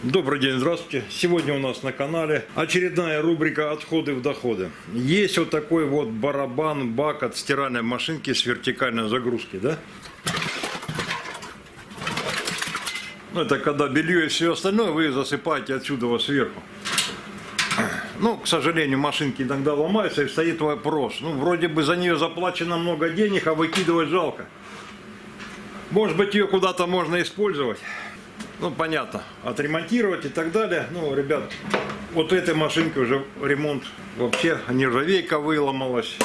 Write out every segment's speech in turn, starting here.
Добрый день, здравствуйте. Сегодня у нас на канале очередная рубрика «Отходы в доходы». Есть вот такой вот барабан, бак от стиральной машинки с вертикальной загрузки, да? Это когда белье и все остальное вы засыпаете отсюда сверху. Ну, к сожалению, машинки иногда ломаются, и стоит вопрос. Ну, вроде бы за нее заплачено много денег, а выкидывать жалко. Может быть, ее куда-то можно использовать. Ну, понятно, отремонтировать и так далее. Ну, ребят, вот этой машинке уже ремонт вообще, нержавейка выломалась,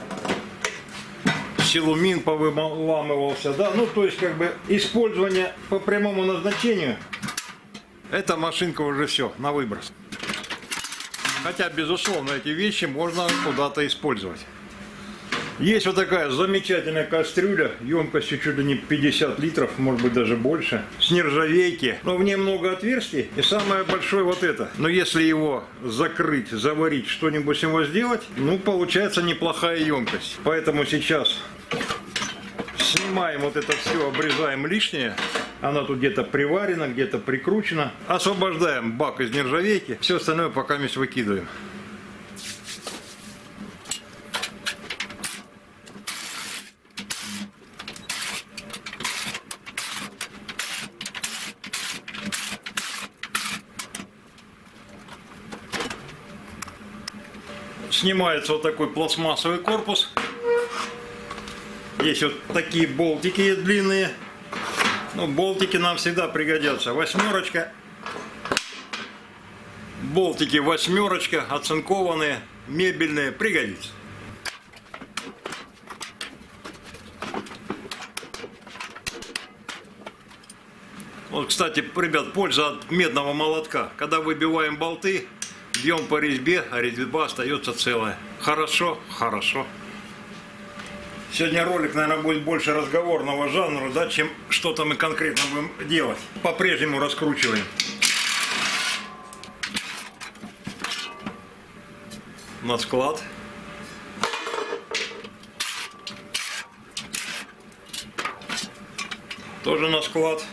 силумин повыламывался, да. Ну, то есть, как бы, использование по прямому назначению, эта машинка уже все, на выброс. Хотя, безусловно, эти вещи можно куда-то использовать. Есть вот такая замечательная кастрюля, емкостью чуть ли не 50 литров, может быть даже больше, с нержавейки. Но в ней много отверстий, и самое большое вот это. Но если его закрыть, заварить, что-нибудь с него сделать, ну, получается неплохая емкость. Поэтому сейчас снимаем вот это все, обрезаем лишнее. Она тут где-то приварена, где-то прикручена. Освобождаем бак из нержавейки, все остальное пока выкидываем. Снимается вот такой пластмассовый корпус. Есть вот такие болтики длинные. Ну, болтики нам всегда пригодятся. Восьмерочка. Болтики восьмерочка, оцинкованные, мебельные, пригодится. Вот, кстати, ребят, польза от медного молотка. Когда выбиваем болты, бьем по резьбе, а резьба остается целая. Хорошо, хорошо. Сегодня ролик, наверное, будет больше разговорного жанра, да, чем что-то мы конкретно будем делать. По-прежнему раскручиваем. На склад. Тоже на склад.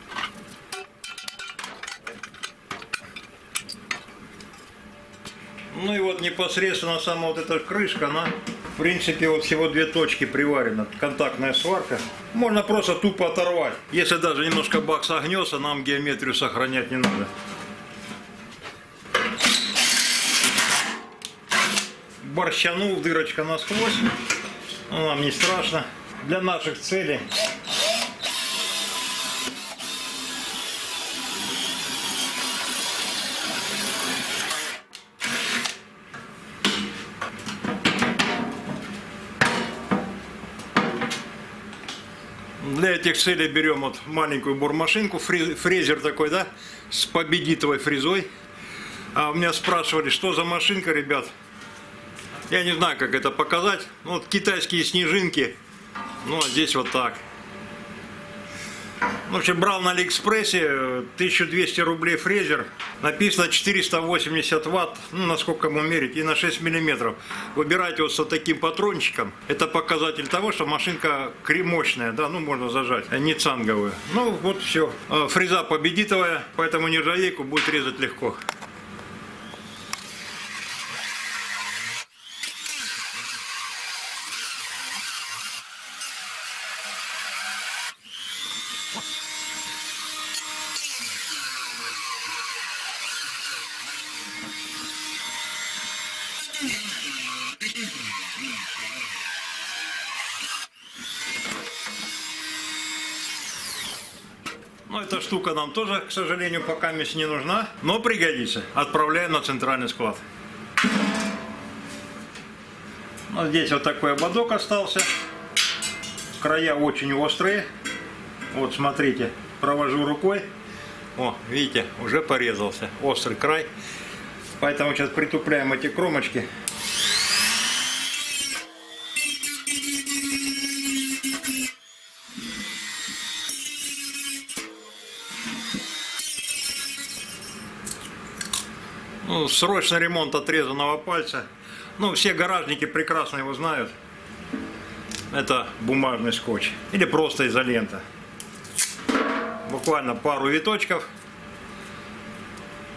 Ну и вот непосредственно сама вот эта крышка, она, в принципе, вот всего две точки приварена, контактная сварка. Можно просто тупо оторвать. Если даже немножко бак согнется, нам геометрию сохранять не надо. Борщанул, дырочка насквозь, но нам не страшно. Для наших целей. Для этих целей берем вот маленькую бормашинку, фрезер такой, да, с победитовой фрезой. А у меня спрашивали, что за машинка, ребят. Я не знаю, как это показать. Вот китайские снежинки. Ну, а здесь вот так. В общем, брал на Алиэкспрессе, 1200 рублей фрезер. Написано 480 ватт, ну, насколько ему мерить, и на 6 миллиметров. Выбирайте вот с таким патрончиком. Это показатель того, что машинка мощная, да, ну, можно зажать, не цанговую. Ну, вот все. Фреза победитовая, поэтому нержавейку будет резать легко. Ну, эта штука нам тоже, к сожалению, пока не нужна, но пригодится. Отправляем на центральный склад. Вот здесь вот такой ободок остался. Края очень острые. Вот, смотрите, провожу рукой. О, видите, уже порезался. Острый край. Поэтому сейчас притупляем эти кромочки. Ну, срочный ремонт отрезанного пальца. Ну, все гаражники прекрасно его знают. Это бумажный скотч. Или просто изолента. Буквально пару виточков.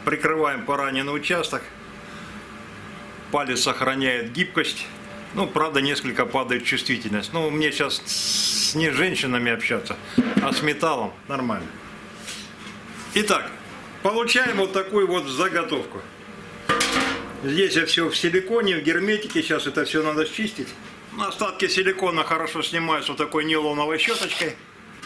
Прикрываем пораненный участок. Палец сохраняет гибкость. Ну, правда, несколько падает чувствительность. Ну, мне сейчас не с женщинами общаться, а с металлом нормально. Итак, получаем вот такую вот заготовку. Здесь я все в силиконе, в герметике. Сейчас это все надо счистить. Остатки силикона хорошо снимаются вот такой нейлоновой щеточкой.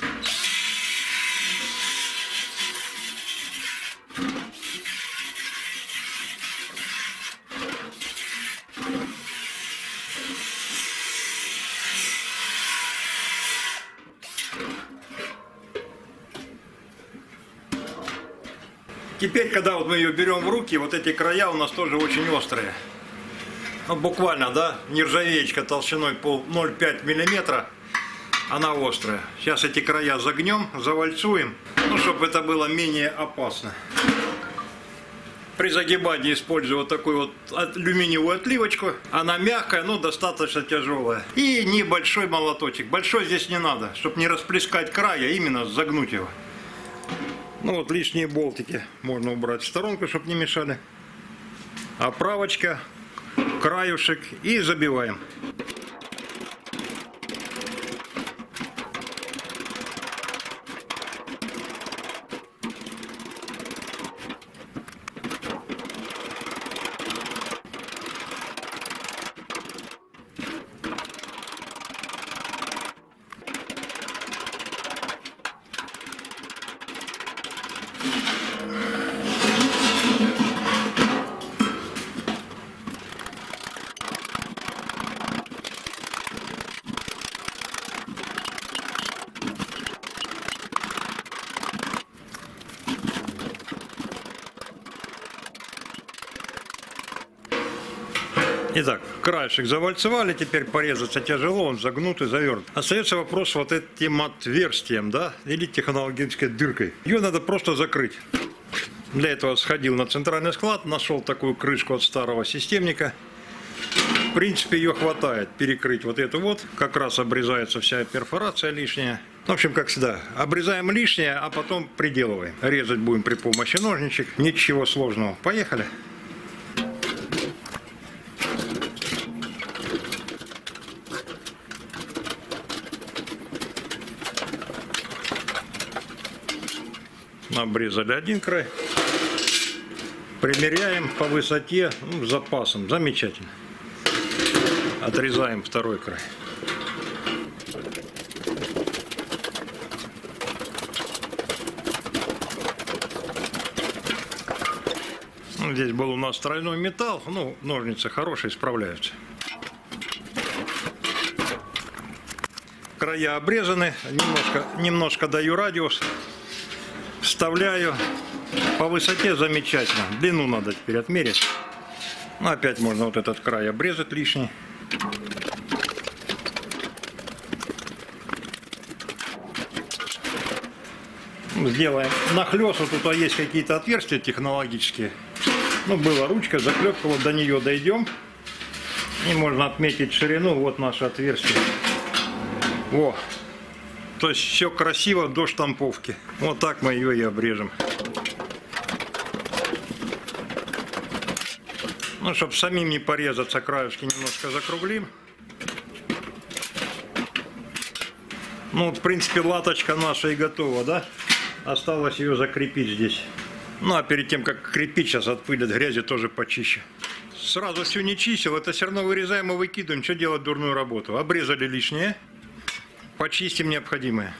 Теперь, когда вот мы ее берем в руки, вот эти края у нас тоже очень острые. Ну, буквально, да, нержавеечка толщиной 0,5 мм, она острая. Сейчас эти края загнем, завальцуем, ну, чтобы это было менее опасно. При загибании использую вот такую вот алюминиевую отливочку. Она мягкая, но достаточно тяжелая. И небольшой молоточек. Большой здесь не надо, чтобы не расплескать края, именно загнуть его. Ну вот лишние болтики можно убрать в сторонку, чтобы не мешали. Оправочка, краюшек и забиваем. Итак, краешек завальцевали, теперь порезаться тяжело, он загнут и завернут. Остается вопрос вот этим отверстием, да, или технологической дыркой. Ее надо просто закрыть. Для этого сходил на центральный склад, нашел такую крышку от старого системника. В принципе, ее хватает перекрыть вот эту вот, как раз обрезается вся перфорация лишняя. В общем, как всегда, обрезаем лишнее, а потом приделываем. Резать будем при помощи ножничек, ничего сложного. Поехали! Обрезали один край, примеряем по высоте, ну, с запасом, замечательно. Отрезаем второй край. Ну, здесь был у нас тройной металл, ну, ножницы хорошие, справляются. Края обрезаны, немножко даю радиус. Вставляю по высоте замечательно. Длину надо теперь отмерить. Ну, опять можно вот этот край обрезать лишний. Сделаем нахлёст. Вот тут есть какие-то отверстия технологические. Ну, была ручка, заклепка, вот до нее дойдем. И можно отметить ширину. Вот наше отверстие. Во! То есть все красиво до штамповки. Вот так мы ее и обрежем. Ну, чтобы самим не порезаться, краюшки немножко закруглим. Ну, в принципе, латочка наша и готова, да? Осталось ее закрепить здесь. Ну, а перед тем, как крепить, сейчас от пыли, от грязи тоже почище. Сразу все не чистил, это все равно вырезаем и выкидываем. Что делать дурную работу? Обрезали лишнее. Почистим необходимое.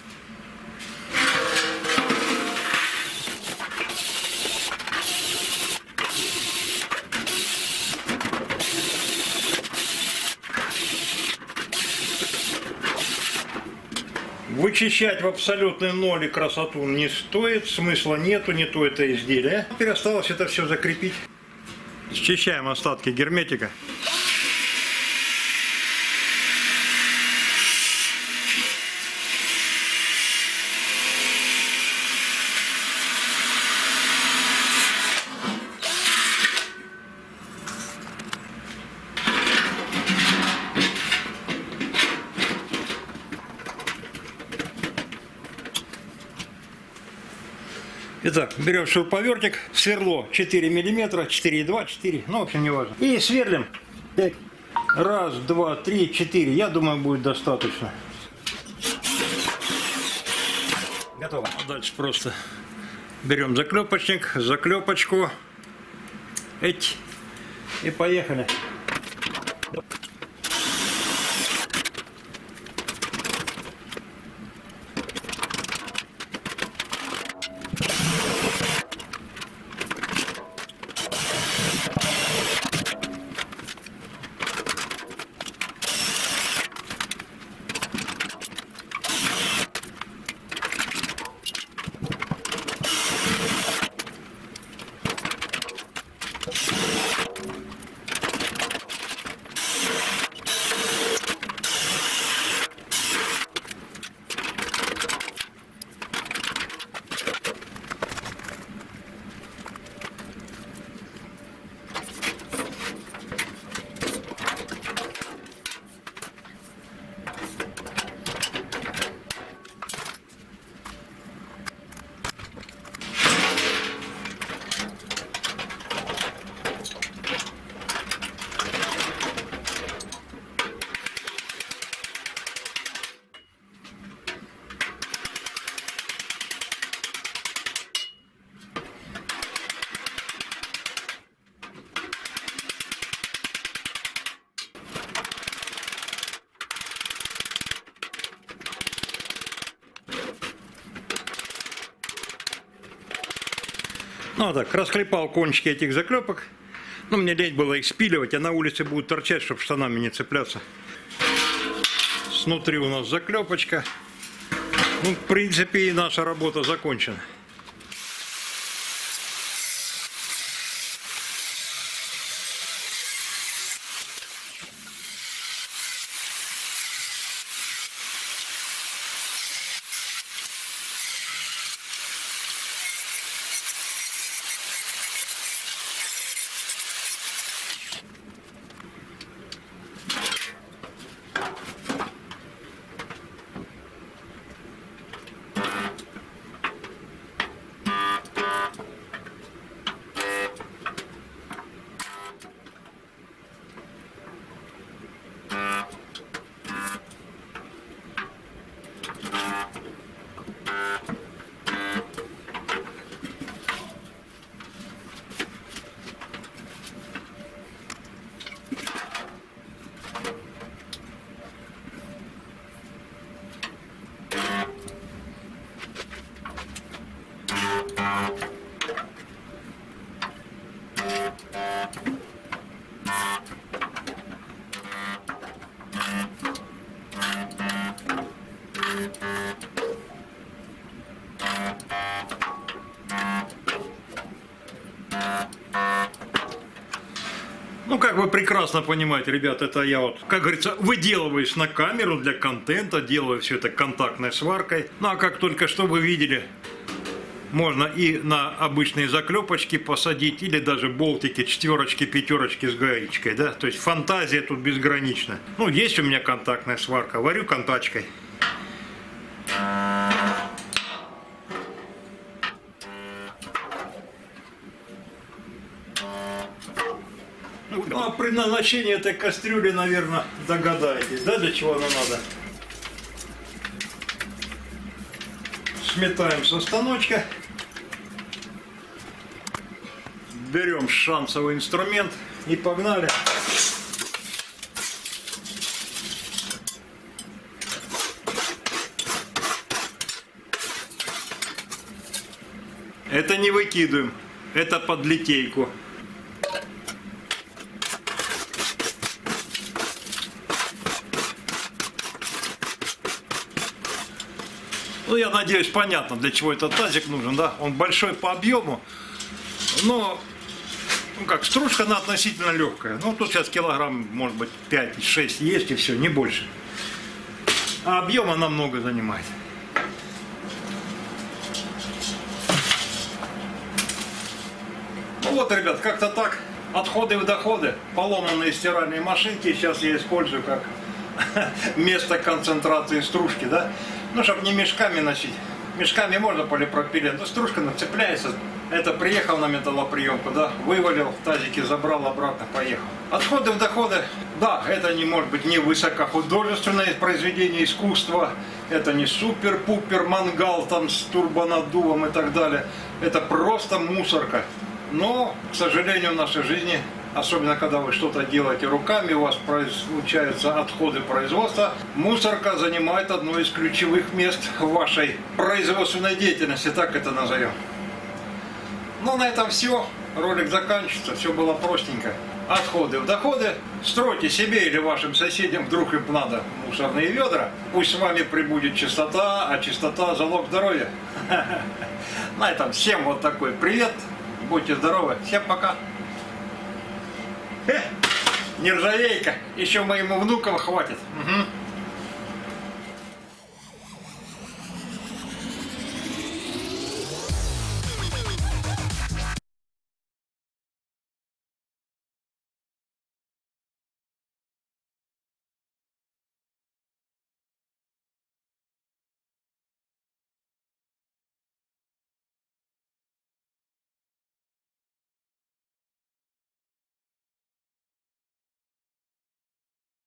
Вычищать в абсолютный ноль и красоту не стоит, смысла нету, не то это изделие. Теперь осталось это все закрепить. Счищаем остатки герметика. Итак, берем шуруповертик, сверло 4 мм, 4,2, 4, ну, в общем, не важно. И сверлим 5. Раз, два, три, 4. Я думаю, будет достаточно. Готово. А дальше просто берем заклепочник, заклепочку. Эть. И поехали. Ну так, расклепал кончики этих заклепок. Ну, мне лень было их спиливать, а на улице будут торчать, чтобы штанами не цепляться. Снутри у нас заклепочка. Ну, в принципе, и наша работа закончена. Ну, как вы прекрасно понимаете, ребят, это я вот, как говорится, выделываюсь на камеру для контента, делаю все это контактной сваркой. Ну, а как только что вы видели, можно и на обычные заклепочки посадить, или даже болтики, четверочки, пятерочки с гаечкой, да. То есть фантазия тут безгранична. Ну, есть у меня контактная сварка, варю контачкой. Ну, а предназначение этой кастрюли, наверное, догадаетесь, да, для чего она надо? Сметаем со станочка. Берем шансовый инструмент и погнали. Это не выкидываем, это под литейку. Ну, я надеюсь, понятно, для чего этот тазик нужен, да? Он большой по объему, но, ну как, стружка она относительно легкая. Ну, тут сейчас килограмм, может быть, 5-6 есть и все, не больше. А объем она много занимает. Ну вот, ребят, как-то так. Отходы в доходы. Поломанные стиральные машинки сейчас я использую как место концентрации стружки, да? Ну, чтобы не мешками носить. Мешками можно полипропилен, но стружка цепляется. Это приехал на металлоприемку, да, вывалил, тазики забрал, обратно поехал. Отходы в доходы, да, это не может быть не высокохудожественное произведение искусства, это не супер-пупер мангал там с турбонаддувом и так далее. Это просто мусорка. Но, к сожалению, в нашей жизни, особенно когда вы что-то делаете руками, у вас случаются отходы производства, мусорка занимает одно из ключевых мест в вашей производственной деятельности, так это назовем. Ну, на этом все. Ролик заканчивается. Все было простенько. Отходы в доходы. Стройте себе или вашим соседям, вдруг им надо мусорные ведра. Пусть с вами прибудет чистота, а чистота – залог здоровья. На этом всем вот такой привет. Будьте здоровы. Всем пока. Нержавейка. Еще моим внукам хватит. Угу.